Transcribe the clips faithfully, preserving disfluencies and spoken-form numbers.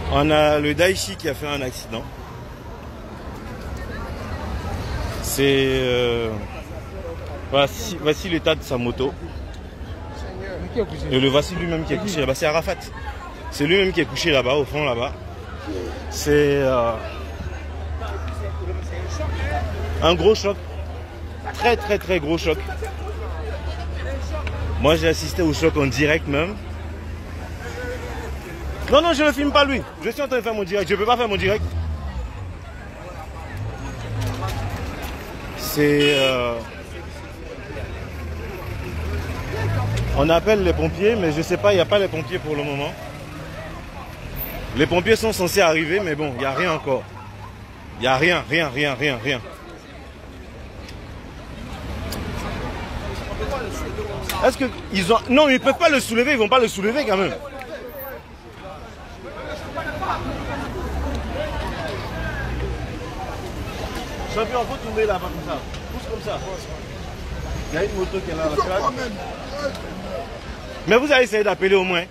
On a le Daichi qui a fait un accident. C'est... Euh, voici voici l'état de sa moto. Et le voici lui-même qui est couché là-bas. C'est Arafat. C'est lui-même qui est couché là-bas, au fond là-bas. C'est euh, un gros choc. Très très très gros choc. Moi j'ai assisté au choc en direct même. Non, non, je ne filme pas lui. Je suis en train de faire mon direct. Je ne peux pas faire mon direct. C'est... Euh... On appelle les pompiers, mais je ne sais pas, il n'y a pas les pompiers pour le moment. Les pompiers sont censés arriver, mais bon, il n'y a rien encore. Il n'y a rien, rien, rien, rien, rien. Est-ce qu'ils ont... Non, ils ne peuvent pas le soulever, ils ne vont pas le soulever quand même. Champion, il faut tourner là-bas comme ça. Pousse comme ça. Il y a une moto qui est là, là. Mais vous allez essayer d'appeler au moins.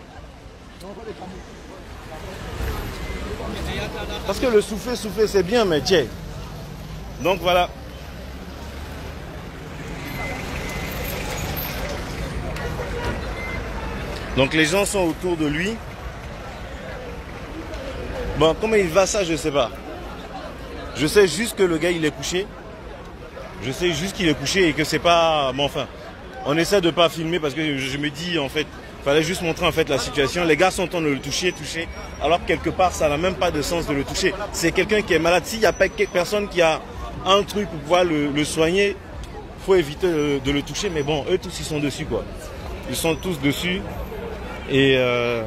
Parce que le souffler, souffler, c'est bien, mais tiens. Donc voilà. Donc les gens sont autour de lui. Bon, comment il va ça, je ne sais pas. Je sais juste que le gars, il est couché. Je sais juste qu'il est couché et que c'est pas... Bon, enfin, on essaie de ne pas filmer parce que je me dis, en fait, il fallait juste montrer en fait la situation. Les gars sont en train de le toucher, toucher, alors que quelque part, ça n'a même pas de sens de le toucher. C'est quelqu'un qui est malade. S'il n'y a pas personne qui a un truc pour pouvoir le, le soigner, il faut éviter de, de le toucher. Mais bon, eux tous, ils sont dessus, quoi. Ils sont tous dessus. Et... Euh...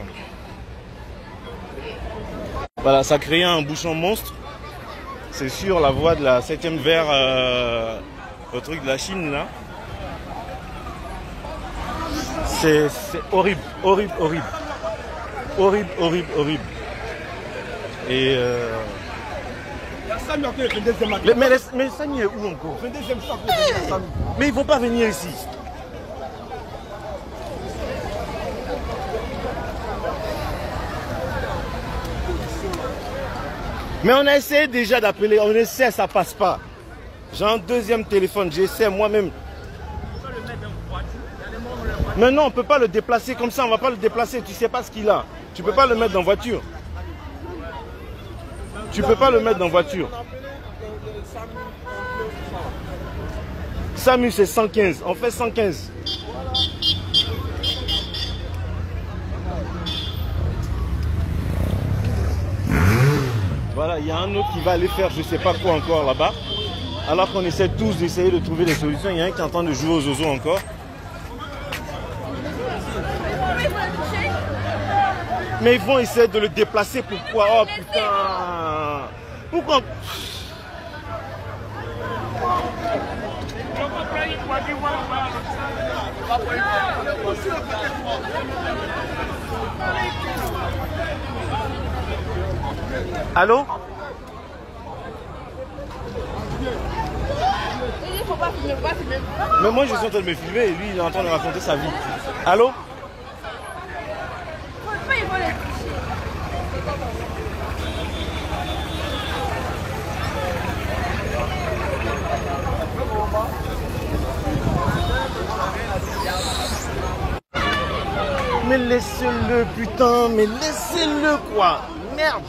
Voilà, ça crée un bouchon monstre. C'est sur la voie de la septième vers euh, le truc de la Chine là. C'est horrible, horrible, horrible. Horrible, horrible, horrible. Et euh... Mais, mais, mais Samy est où encore? Mais ils ne vont pas venir ici. Mais on a essayé déjà d'appeler, on essaie, ça passe pas. J'ai un deuxième téléphone, j'essaie moi-même. Mais non, on ne peut pas le déplacer comme ça, on ne va pas le déplacer, tu ne sais pas ce qu'il a. Tu ne peux pas le mettre dans voiture. Tu ne peux pas le mettre dans voiture. Samu c'est cent quinze, on fait cent quinze. Voilà, il y a un autre qui va aller faire je ne sais pas quoi encore là-bas. Alors qu'on essaie tous d'essayer de trouver des solutions. Il y a un qui est en train de jouer aux oiseaux encore. Mais ils vont essayer de le déplacer. Pourquoi? Oh putain. Pourquoi? Allô? Mais moi je suis en train de me filmer et lui il est en train de raconter sa vie. Allô? Mais laissez-le putain, mais laissez-le quoi. Merde.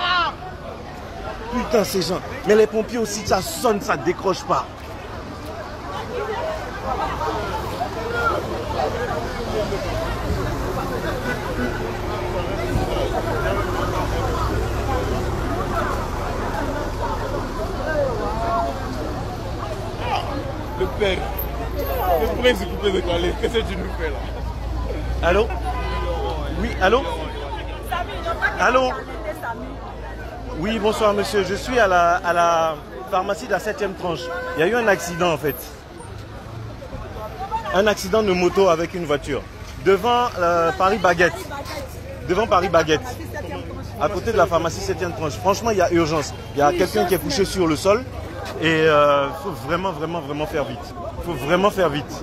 Putain ces gens. Mais les pompiers aussi ça sonne, ça décroche pas. Le père, le prince est coupé de Calais, qu'est-ce que tu nous fais là? Allô? Oui, allô? Allô? Oui, bonsoir monsieur, je suis à la, à la pharmacie de la septième tranche. Il y a eu un accident en fait. Un accident de moto avec une voiture. Devant euh, Paris Baguette. Devant Paris Baguette. À côté de la pharmacie septième tranche. Franchement, il y a urgence. Il y a quelqu'un qui est couché sur le sol. Et il euh, faut vraiment, vraiment, vraiment faire vite. Il faut vraiment faire vite.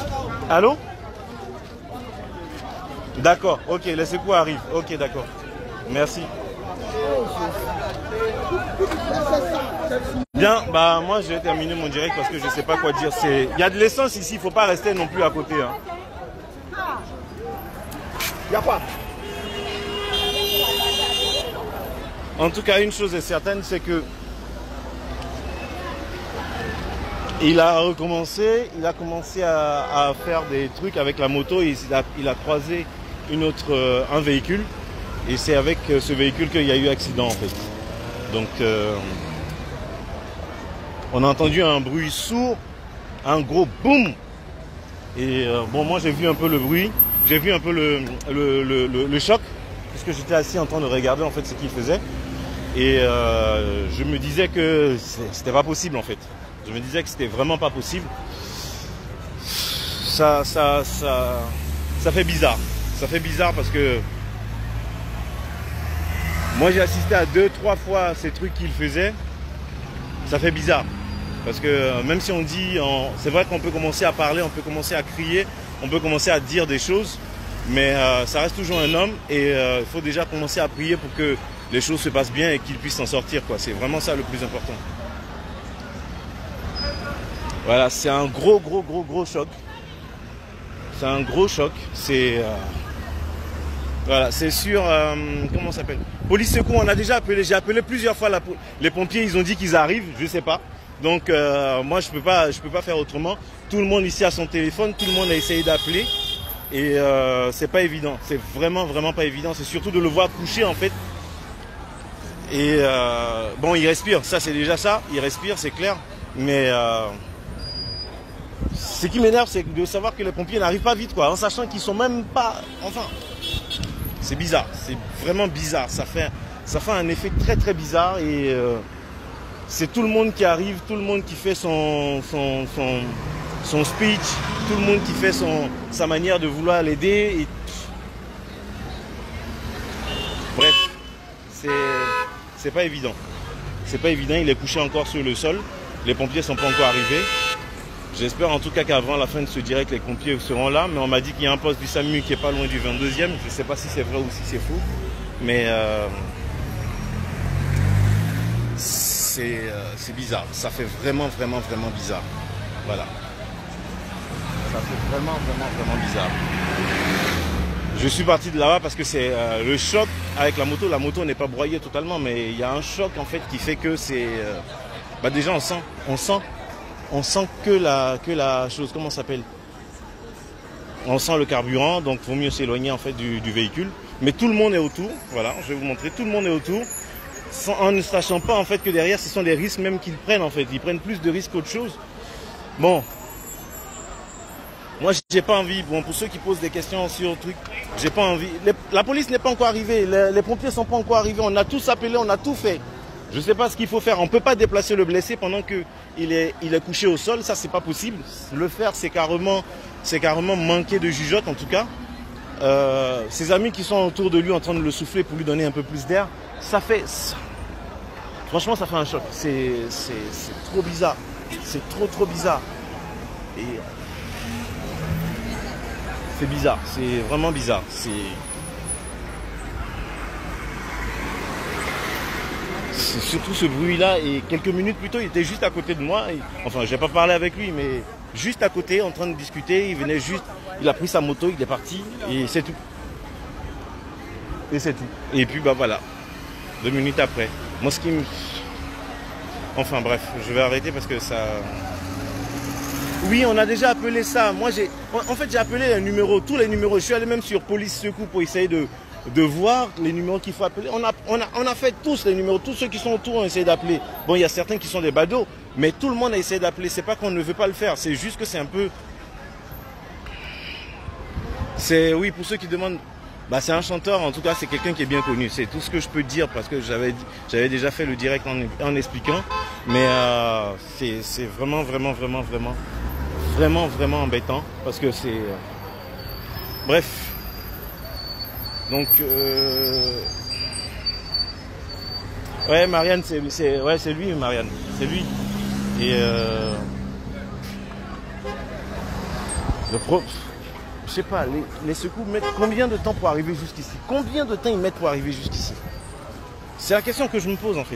Allô? D'accord, ok, les secours arrivent. Ok, d'accord. Merci. Bien, bah moi je vais terminer mon direct parce que je sais pas quoi dire. C'est, il y a de l'essence ici, il faut pas rester non plus à côté. Hein. Y a pas. En tout cas, une chose est certaine, c'est que il a recommencé, il a commencé à, à faire des trucs avec la moto. Et il, a, il a croisé une autre, euh, un véhicule, et c'est avec ce véhicule qu'il y a eu accident en fait. Donc, euh, on a entendu un bruit sourd, un gros boum. Et euh, bon, moi j'ai vu un peu le bruit, j'ai vu un peu le, le, le, le, le choc, puisque j'étais assis en train de regarder en fait ce qu'il faisait. Et euh, je me disais que c'était pas possible en fait. Je me disais que c'était vraiment pas possible. Ça, ça, ça, ça fait bizarre. Ça fait bizarre parce que moi j'ai assisté à deux, trois fois ces trucs qu'il faisait. Ça fait bizarre. Parce que même si on dit, c'est vrai qu'on peut commencer à parler, on peut commencer à crier, on peut commencer à dire des choses, mais euh, ça reste toujours un homme et il euh, faut déjà commencer à prier pour que les choses se passent bien et qu'il puisse s'en sortir, quoi. C'est vraiment ça le plus important. Voilà, c'est un gros, gros, gros, gros choc. C'est un gros choc. C'est euh, voilà, c'est sur euh, comment ça s'appelle? Police secours. On a déjà appelé. J'ai appelé plusieurs fois la, les pompiers. Ils ont dit qu'ils arrivent. Je sais pas. Donc euh, moi je peux pas, je peux pas faire autrement. Tout le monde ici a son téléphone. Tout le monde a essayé d'appeler et euh, c'est pas évident. C'est vraiment, vraiment pas évident. C'est surtout de le voir coucher en fait. Et euh, bon, il respire. Ça c'est déjà ça. Il respire, c'est clair. Mais euh, ce qui m'énerve, c'est de savoir que les pompiers n'arrivent pas vite, quoi, en sachant qu'ils sont même pas... Enfin, c'est bizarre, c'est vraiment bizarre. Ça fait, ça fait un effet très très bizarre et euh, c'est tout le monde qui arrive, tout le monde qui fait son, son, son, son speech, tout le monde qui fait son, sa manière de vouloir l'aider. Et... Bref, c'est, c'est pas évident. C'est pas évident, il est couché encore sur le sol. Les pompiers sont pas encore arrivés. J'espère en tout cas qu'avant la fin de ce direct, les pompiers seront là. Mais on m'a dit qu'il y a un poste du SAMU qui est pas loin du vingt-deuxième. Je ne sais pas si c'est vrai ou si c'est faux. Mais euh, c'est euh, bizarre. Ça fait vraiment, vraiment, vraiment bizarre. Voilà. Ça fait vraiment, vraiment, vraiment bizarre. Je suis parti de là-bas parce que c'est euh, le choc avec la moto. La moto n'est pas broyée totalement, mais il y a un choc en fait qui fait que c'est... Euh, bah déjà on sent, on sent, on sent que la, que la chose, comment ça s'appelle? On sent le carburant, donc il vaut mieux s'éloigner en fait du, du véhicule. Mais tout le monde est autour, voilà, je vais vous montrer, tout le monde est autour, sans, en ne sachant pas en fait que derrière ce sont des risques même qu'ils prennent en fait. Ils prennent plus de risques qu'autre chose. Bon. Moi, j'ai pas envie, bon, pour ceux qui posent des questions sur le truc, j'ai pas envie. Les, la police n'est pas encore arrivée, les, les pompiers sont pas encore arrivés, on a tous appelé, on a tout fait. Je sais pas ce qu'il faut faire, on peut pas déplacer le blessé pendant qu'il est, il est couché au sol, ça c'est pas possible. Le faire, c'est carrément, c'est carrément manquer de jugeote en tout cas. Euh, ses amis qui sont autour de lui en train de le souffler pour lui donner un peu plus d'air, ça fait... Ça, franchement, ça fait un choc, c'est trop bizarre, c'est trop trop bizarre. Et... C'est bizarre, c'est vraiment bizarre. C'est surtout ce bruit-là. Et quelques minutes plus tôt, il était juste à côté de moi. Et, enfin, j'ai pas parlé avec lui, mais juste à côté, en train de discuter. Il venait juste, il a pris sa moto, il est parti. Et c'est tout. Et c'est tout. Et puis, bah voilà. Deux minutes après. Moi, ce qui me... Enfin, bref, je vais arrêter parce que ça... Oui, on a déjà appelé ça. Moi, j'ai, en fait, j'ai appelé un numéro, tous les numéros. Je suis allé même sur Police Secours pour essayer de, de voir les numéros qu'il faut appeler. On a, on, a, on a fait tous les numéros. Tous ceux qui sont autour ont essayé d'appeler. Bon, il y a certains qui sont des badauds, mais tout le monde a essayé d'appeler. C'est pas qu'on ne veut pas le faire. C'est juste que c'est un peu... C'est, oui, pour ceux qui demandent... Bah, c'est un chanteur. En tout cas, c'est quelqu'un qui est bien connu. C'est tout ce que je peux dire parce que j'avais j'avais déjà fait le direct en, en expliquant. Mais euh, c'est vraiment, vraiment, vraiment, vraiment... Vraiment, vraiment embêtant parce que c'est... Euh... Bref. Donc... Euh... Ouais, Marianne, c'est ouais, c'est lui, Marianne. C'est lui. Et... Euh... Le pro... Je sais pas, les, les secours mettent combien de temps pour arriver jusqu'ici? Combien de temps ils mettent pour arriver jusqu'ici? C'est la question que je me pose en fait.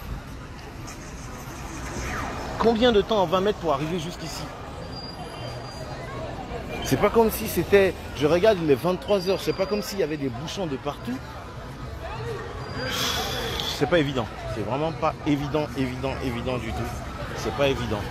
Combien de temps on va mettre pour arriver jusqu'ici? C'est pas comme si c'était... Je regarde, il est vingt-trois heures, c'est pas comme s'il y avait des bouchons de partout. C'est pas évident. C'est vraiment pas évident, évident, évident du tout. C'est pas évident.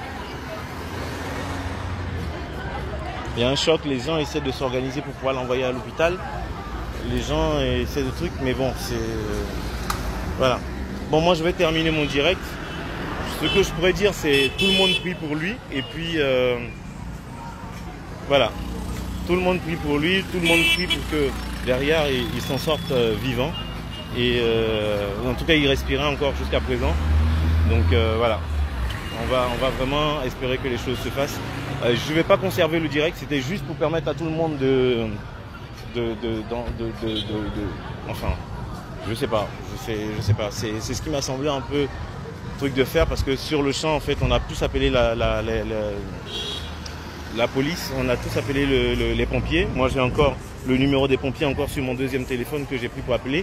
Il y a un choc, les gens essaient de s'organiser pour pouvoir l'envoyer à l'hôpital. Les gens essaient de trucs, mais bon, c'est... Voilà. Bon, moi je vais terminer mon direct. Ce que je pourrais dire, c'est tout le monde prie pour lui. Et puis, euh... voilà. Tout le monde prie pour lui, tout le monde prie pour que derrière, il, il s'en sorte euh, vivant. Et euh, en tout cas, il respirait encore jusqu'à présent. Donc euh, voilà, on va, on va vraiment espérer que les choses se fassent. Euh, je ne vais pas conserver le direct, c'était juste pour permettre à tout le monde de... de, de, de, de, de, de, de enfin, je sais pas, je sais, je sais pas. C'est ce qui m'a semblé un peu truc de faire parce que sur le champ, en fait, on a tous appelé la... la, la, la La police, on a tous appelé le, le, les pompiers. Moi, j'ai encore le numéro des pompiers encore sur mon deuxième téléphone que j'ai pris pour appeler.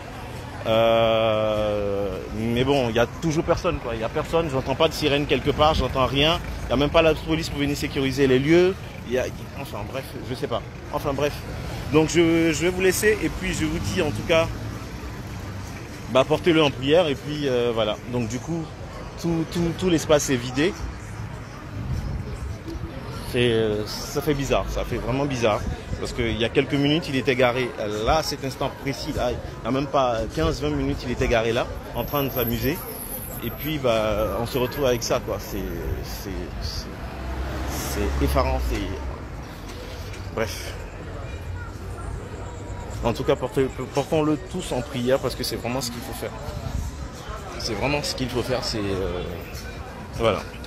Euh, mais bon, il n'y a toujours personne, quoi. Il n'y a personne, j'entends pas de sirène quelque part, j'entends rien. Il n'y a même pas la police pour venir sécuriser les lieux. Il y a, enfin bref, je sais pas. Enfin bref. Donc je, je vais vous laisser et puis je vous dis en tout cas, bah, portez-le en prière et puis euh, voilà. Donc du coup, tout, tout, tout l'espace est vidé. Ça fait bizarre, ça fait vraiment bizarre. Parce qu'il y a quelques minutes, il était garé là, à cet instant précis, là, il n'y a même pas quinze vingt minutes, il était garé là, en train de s'amuser. Et puis, bah, on se retrouve avec ça, quoi. C'est effarant, c'est... Bref. En tout cas, portons-le tous en prière parce que c'est vraiment ce qu'il faut faire. C'est vraiment ce qu'il faut faire, c'est... Euh... Voilà.